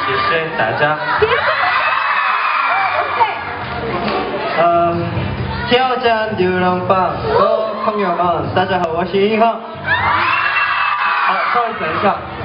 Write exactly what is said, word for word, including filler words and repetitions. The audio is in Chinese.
谢谢大家。 嗯，挑战流浪棒，各位朋友们，大家好，我是银行。好，不好意思，等一下。